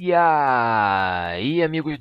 E aí, amigos do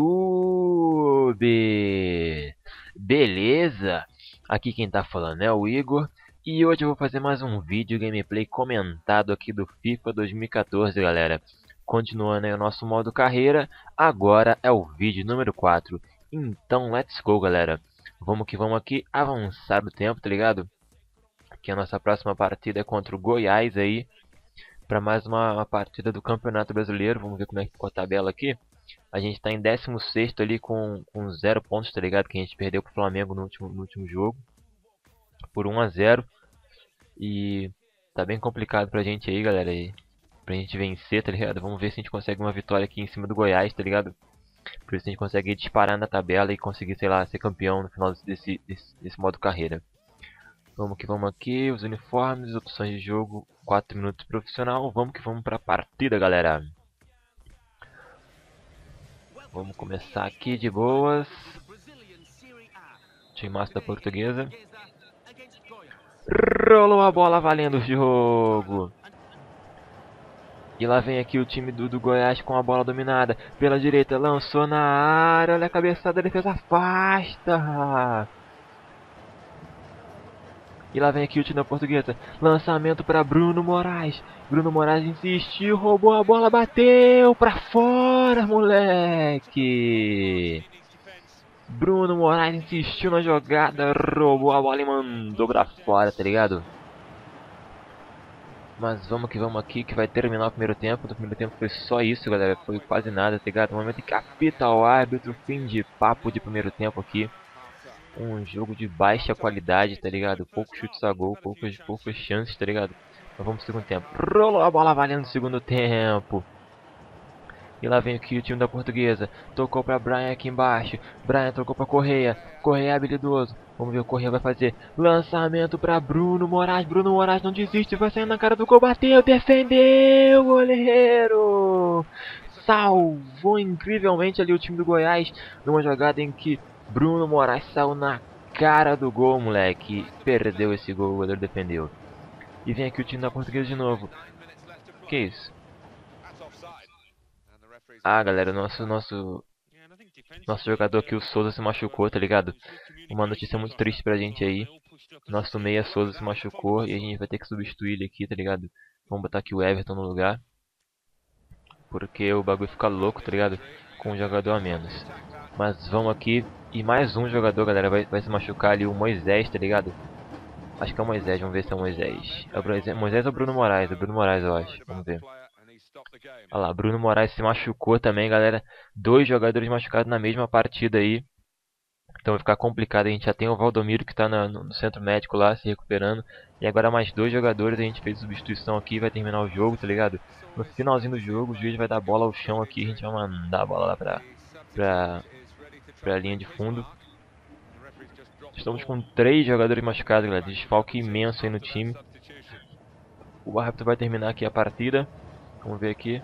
YouTube? Beleza? Aqui quem tá falando é o Igor. E hoje eu vou fazer mais um vídeo gameplay comentado aqui do FIFA 2014, galera. Continuando aí o nosso modo carreira, agora é o vídeo número 4. Então, let's go, galera. Vamos que vamos aqui avançar o tempo, tá ligado? Que a nossa próxima partida é contra o Goiás aí. Para mais uma partida do Campeonato Brasileiro. Vamos ver como é que ficou a tabela aqui. A gente está em 16º ali com 0 pontos, tá ligado? Que a gente perdeu pro Flamengo no último jogo. Por 1 a 0. E tá bem complicado pra gente aí, galera. E pra gente vencer, tá ligado? Vamos ver se a gente consegue uma vitória aqui em cima do Goiás, tá ligado? Por isso a gente consegue disparar na tabela e conseguir, sei lá, ser campeão no final desse modo carreira. Vamos que vamos aqui, os uniformes, opções de jogo, 4 minutos profissional. Vamos que vamos pra partida, galera. Vamos começar aqui de boas. Time massa da Portuguesa. Rolou a bola valendo o jogo. E lá vem aqui o time do Goiás com a bola dominada. Pela direita, lançou na área. Olha a cabeçada, a defesa afasta. E lá vem aqui o time da Portuguesa. Lançamento para Bruno Moraes. Bruno Moraes insistiu, roubou a bola, bateu para fora, moleque. Bruno Moraes insistiu na jogada, roubou a bola e mandou para fora, tá ligado? Mas vamos que vamos aqui, que vai terminar o primeiro tempo. No primeiro tempo foi só isso, galera. Foi quase nada, tá ligado? No momento em que apita o árbitro, fim de papo de primeiro tempo aqui. Um jogo de baixa qualidade, tá ligado? Poucos chutes a gol, poucas chances, tá ligado? Mas vamos pro segundo tempo. Rolou a bola valendo no segundo tempo. E lá vem aqui o time da Portuguesa. Tocou pra Brian aqui embaixo. Brian tocou pra Correia. Correia é habilidoso. Vamos ver o que o Correia vai fazer. Lançamento pra Bruno Moraes. Bruno Moraes não desiste. Vai sair na cara do gol. Bateu. Defendeu, goleiro. Salvou incrivelmente ali o time do Goiás. Numa jogada em que Bruno Moraes saiu na cara do gol, moleque. Perdeu esse gol. O goleiro defendeu. E vem aqui o time da Portuguesa de novo. Que isso? Ah, galera, nosso jogador aqui, o Souza, se machucou, tá ligado? Uma notícia muito triste pra gente aí. Nosso meia Souza se machucou e a gente vai ter que substituir ele aqui, tá ligado? Vamos botar aqui o Everton no lugar. Porque o bagulho fica louco, tá ligado? Com um jogador a menos. Mas vamos aqui. E mais um jogador, galera, vai se machucar ali, o Moisés, tá ligado? Acho que é o Moisés, vamos ver se é o Moisés. É o Moisés ou o Bruno Moraes? É o Bruno Moraes, eu acho. Vamos ver. Olha lá, Bruno Moraes se machucou também, galera. 2 jogadores machucados na mesma partida aí. Então vai ficar complicado. A gente já tem o Valdomiro que está no centro médico lá, se recuperando. E agora mais 2 jogadores. A gente fez substituição aqui e vai terminar o jogo, tá ligado? No finalzinho do jogo, o juiz vai dar a bola ao chão aqui. A gente vai mandar a bola lá pra linha de fundo. Estamos com 3 jogadores machucados, galera. Desfalque imenso aí no time. O árbitro vai terminar aqui a partida. Vamos ver aqui.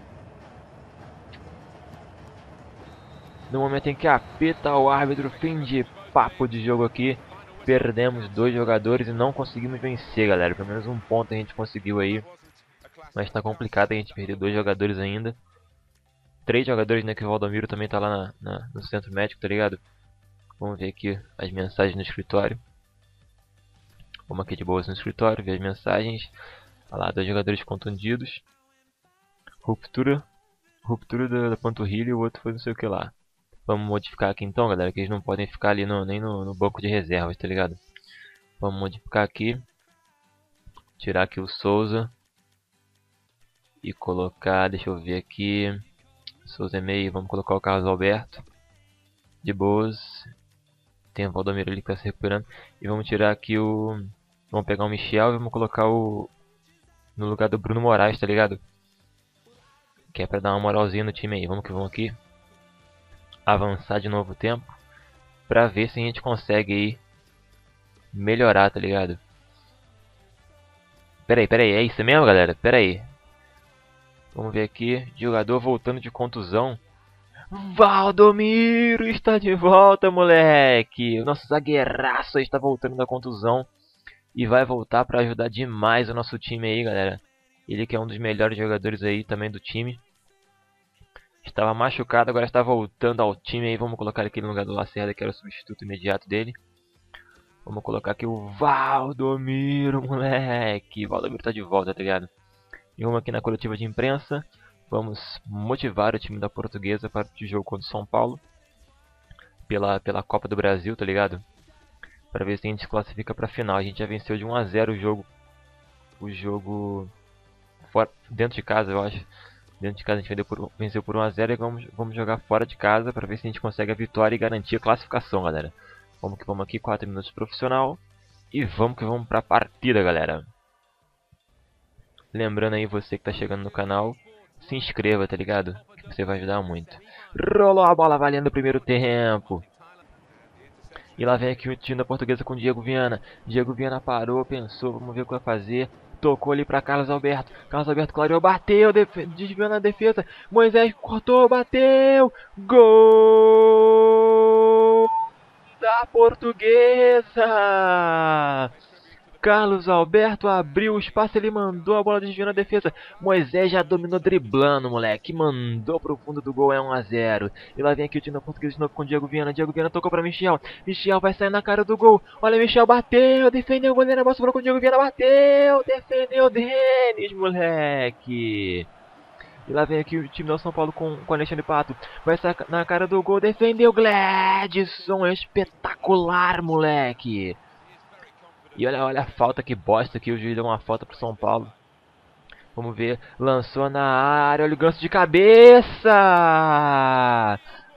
No momento em que apita o árbitro, fim de papo de jogo aqui. Perdemos 2 jogadores e não conseguimos vencer, galera. Pelo menos um ponto a gente conseguiu aí. Mas tá complicado a gente perder 2 jogadores ainda. 3 jogadores, né? Que o Valdomiro também tá lá no centro médico, tá ligado? Vamos ver aqui as mensagens no escritório. Vamos aqui de boas no escritório, ver as mensagens. Olha lá, 2 jogadores contundidos. Ruptura da panturrilha e o outro foi não sei o que lá. Vamos modificar aqui então, galera, que eles não podem ficar ali nem no banco de reservas, tá ligado? Vamos modificar aqui. Tirar aqui o Souza. E colocar, deixa eu ver aqui. Souza é meio, vamos colocar o Carlos Alberto. De boas. Tem o Valdomiro ali que está se recuperando. E vamos tirar aqui o... Vamos pegar o Michel e vamos colocar o... No lugar do Bruno Moraes, tá ligado? Que é pra dar uma moralzinha no time aí. Vamos que vamos aqui. Avançar de novo o tempo. Pra ver se a gente consegue aí melhorar, tá ligado? Pera aí, é isso mesmo, galera? Pera aí. Vamos ver aqui, jogador voltando de contusão. Valdomiro está de volta, moleque! O nosso zagueiraço está voltando da contusão. E vai voltar pra ajudar demais o nosso time aí, galera. Ele que é um dos melhores jogadores aí também do time. Estava machucado, agora está voltando ao time aí. Vamos colocar aqui no lugar do Lacerda, que era o substituto imediato dele. Vamos colocar aqui o Valdomiro, moleque. Valdomiro tá de volta, tá ligado? E vamos aqui na coletiva de imprensa. Vamos motivar o time da Portuguesa para o jogo contra o São Paulo. Pela Copa do Brasil, tá ligado? Para ver se a gente se classifica para a final. A gente já venceu de 1 a 0 o jogo fora, dentro de casa, eu acho. Dentro de casa a gente venceu por 1 a 0 e vamos jogar fora de casa para ver se a gente consegue a vitória e garantir a classificação, galera. Vamos que vamos aqui, 4 minutos profissional. E vamos que vamos para a partida, galera. Lembrando aí, você que tá chegando no canal, se inscreva, tá ligado? Que você vai ajudar muito. Rolou a bola valendo o primeiro tempo. E lá vem aqui o time da Portuguesa com o Diego Viana. Diego Viana parou, pensou, vamos ver o que vai fazer. Tocou ali para Carlos Alberto. Carlos Alberto clareou, bateu, desviou na defesa. Moisés cortou, bateu. Gol da Portuguesa! Carlos Alberto abriu o espaço, ele mandou a bola desviando a defesa. Moisés já dominou driblando, moleque. Mandou pro fundo do gol, é 1 a 0. E lá vem aqui o time da Portuguesa de novo com o Diego Viana. Diego Viana tocou pra Michel. Michel vai sair na cara do gol. Olha, Michel bateu, defendeu o goleiro, a bola sobrou com o Diego Viana, bateu, defendeu o Denis, moleque. E lá vem aqui o time do São Paulo com Alexandre Pato. Vai sair na cara do gol, defendeu Gladson. Espetacular, moleque. E olha a falta, que bosta aqui. O juiz deu uma falta pro São Paulo. Vamos ver. Lançou na área. Olha o ganso de cabeça.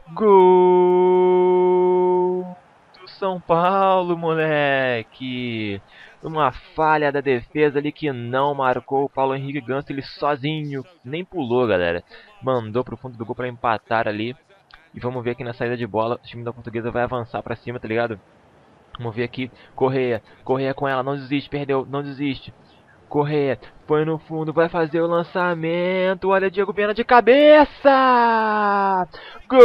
Gol do São Paulo, moleque. Uma falha da defesa ali que não marcou. O Paulo Henrique Ganso, ele sozinho. Nem pulou, galera. Mandou pro fundo do gol pra empatar ali. E vamos ver aqui na saída de bola. O time da Portuguesa vai avançar pra cima, tá ligado? Vamos ver aqui, Correia com ela, não desiste, perdeu, não desiste. Correia, foi no fundo, vai fazer o lançamento, olha Diego Viana de cabeça!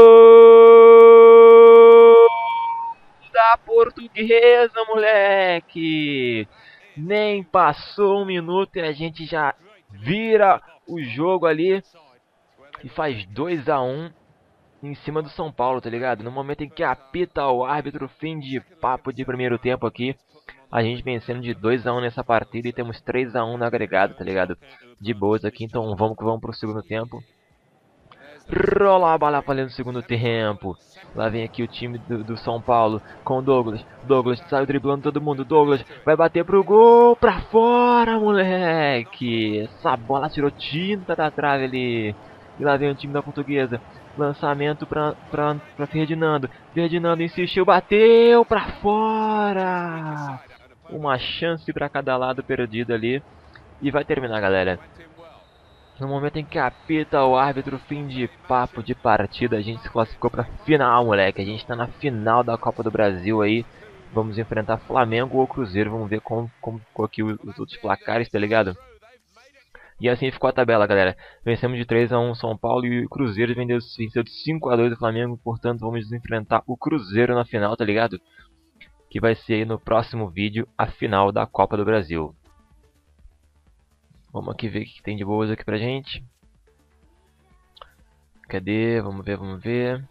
Gol da Portuguesa, moleque! Nem passou um minuto e a gente já vira o jogo ali e faz 2 a 1. Em cima do São Paulo, tá ligado? No momento em que apita o árbitro, fim de papo de primeiro tempo aqui. A gente vencendo de 2 a 1 nessa partida e temos 3 a 1 no agregado, tá ligado? De boas aqui, então vamos que vamos pro segundo tempo. Rola a bola valendo no segundo tempo. Lá vem aqui o time do São Paulo com o Douglas. Douglas saiu driblando todo mundo. Douglas vai bater pro gol, pra fora, moleque. Essa bola tirou tinta da trave ali. E lá vem o time da Portuguesa. Lançamento pra Ferdinando. Ferdinando insistiu, bateu pra fora. Uma chance pra cada lado perdida ali. E vai terminar, galera. No momento em que apita o árbitro, fim de papo de partida, a gente se classificou pra final, moleque. A gente tá na final da Copa do Brasil aí. Vamos enfrentar Flamengo ou Cruzeiro. Vamos ver como ficou aqui os outros placares, tá ligado? E assim ficou a tabela, galera. Vencemos de 3 a 1 São Paulo e o Cruzeiro venceu de 5 a 2 o Flamengo. Portanto, vamos enfrentar o Cruzeiro na final, tá ligado? Que vai ser aí no próximo vídeo a final da Copa do Brasil. Vamos aqui ver o que tem de boas aqui pra gente. Cadê? Vamos ver.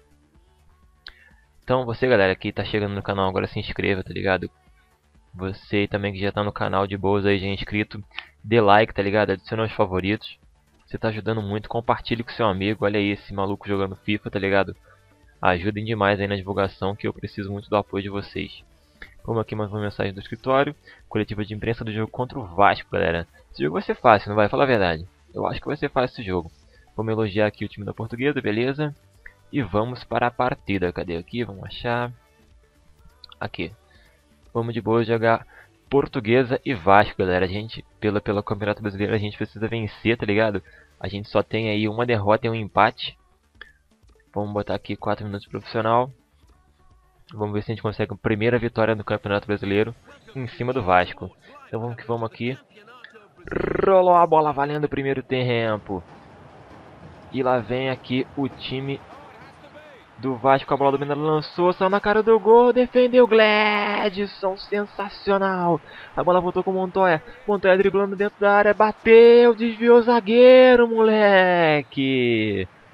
Então, você, galera, que tá chegando no canal agora, se inscreva, tá ligado? Você também que já tá no canal de boas aí, já é inscrito, dê like, tá ligado? Adicione aos favoritos. Você tá ajudando muito, compartilhe com seu amigo. Olha aí esse maluco jogando FIFA, tá ligado? Ajudem demais aí na divulgação, que eu preciso muito do apoio de vocês. Vamos aqui mais uma mensagem do escritório. Coletiva de imprensa do jogo contra o Vasco, galera. Esse jogo vai ser fácil, não vai? Fala a verdade. Eu acho que vai ser fácil esse jogo. Vamos elogiar aqui o time da Portuguesa, beleza? E vamos para a partida. Cadê aqui? Vamos achar. Aqui. Vamos de boa jogar Portuguesa e Vasco, galera. A gente, pelo Campeonato Brasileiro, a gente precisa vencer, tá ligado? A gente só tem aí uma derrota e um empate. Vamos botar aqui 4 minutos profissional. Vamos ver se a gente consegue a primeira vitória no Campeonato Brasileiro em cima do Vasco. Então vamos que vamos aqui. Rolou a bola valendo o primeiro tempo. E lá vem aqui o time do Vasco, a bola dominada, lançou, saiu na cara do gol, defendeu Gladson, sensacional. A bola voltou com o Montoya. Montoya driblando dentro da área, bateu, desviou o zagueiro, moleque.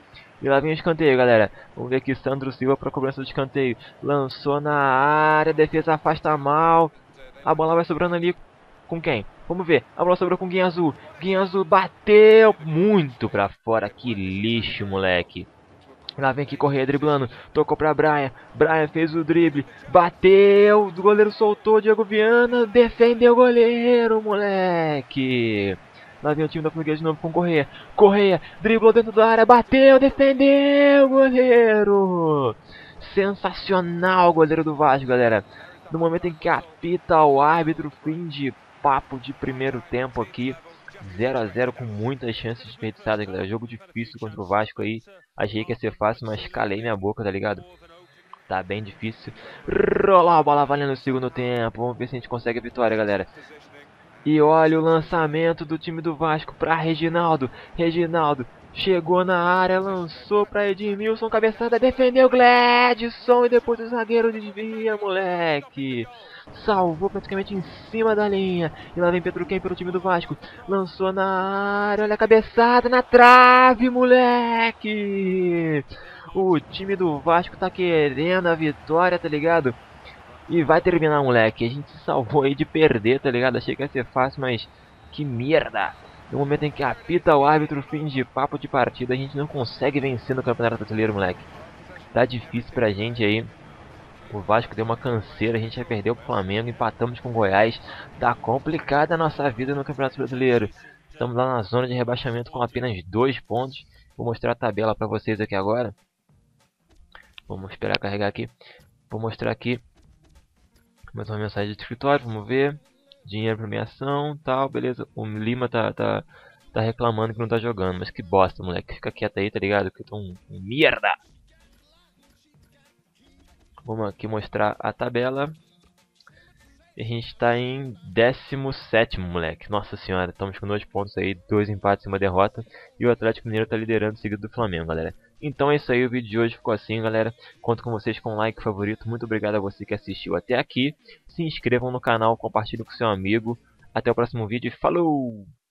E lá vem o escanteio, galera. Vamos ver aqui, Sandro Silva para cobrança do escanteio. Lançou na área, defesa afasta mal. A bola vai sobrando ali com quem? Vamos ver. A bola sobrou com o Guinha Azul. Guinha Azul bateu muito pra fora. Que lixo, moleque. Lá vem aqui Correia driblando. Tocou pra Brian. Brian fez o drible. Bateu. O goleiro soltou. Diego Viana defendeu o goleiro, moleque. Lá vem o time da Portuguesa de novo com Correia. Correia driblou dentro da área. Bateu. Defendeu o goleiro. Sensacional o goleiro do Vasco, galera. No momento em que apita o árbitro, fim de papo de primeiro tempo aqui. 0 a 0 com muitas chances desperdiçadas, galera. Jogo difícil contra o Vasco aí. Achei que ia ser fácil, mas calei minha boca, tá ligado? Tá bem difícil. Rolar a bola valendo no segundo tempo. Vamos ver se a gente consegue a vitória, galera. E olha o lançamento do time do Vasco para Reginaldo. Reginaldo chegou na área, lançou para Edmilson, cabeçada, defendeu Gladson e depois o zagueiro desvia, moleque. Salvou praticamente em cima da linha. E lá vem Pedro Quem pelo time do Vasco. Lançou na área, olha a cabeçada na trave, moleque. O time do Vasco tá querendo a vitória, tá ligado? E vai terminar, moleque. A gente se salvou aí de perder, tá ligado? Achei que ia ser fácil, mas que merda. No momento em que apita o árbitro, fim de papo de partida, a gente não consegue vencer no Campeonato Brasileiro, moleque. Tá difícil pra gente aí. O Vasco deu uma canseira, a gente já perdeu pro Flamengo, empatamos com o Goiás. Tá complicada a nossa vida no Campeonato Brasileiro. Estamos lá na zona de rebaixamento com apenas 2 pontos. Vou mostrar a tabela pra vocês aqui agora. Vamos esperar carregar aqui. Vou mostrar aqui. Mais uma mensagem de escritório, vamos ver. Dinheiro, premiação, tal, beleza. O Lima tá reclamando que não tá jogando, mas que bosta, moleque. Fica quieto aí, tá ligado? Que eu tô um merda. Vamos aqui mostrar a tabela. E a gente tá em 17º, moleque. Nossa senhora, estamos com 2 pontos aí, 2 empates e uma derrota. E o Atlético Mineiro tá liderando, seguido do Flamengo, galera. Então é isso aí, o vídeo de hoje ficou assim, galera. Conto com vocês com um like favorito. Muito obrigado a você que assistiu até aqui. Se inscrevam no canal, compartilhem com seu amigo. Até o próximo vídeo e falou!